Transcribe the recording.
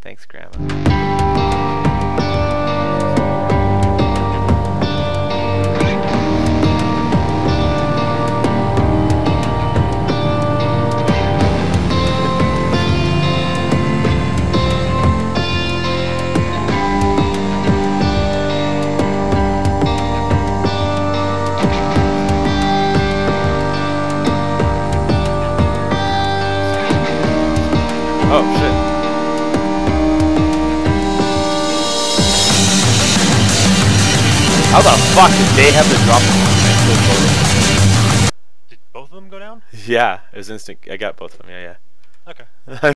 Thanks, Grandma. Oh shit. How the fuck did they have the drop? Did both of them go down? Yeah, it was instant. I got both of them, yeah. Okay.